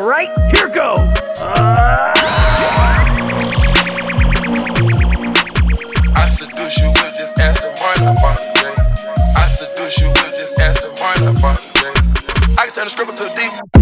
Alright, here goes! I seduce you with this Aston Martin up on the day. I seduce you with this Aston Martin up on the day. I can turn the scribble to a deep.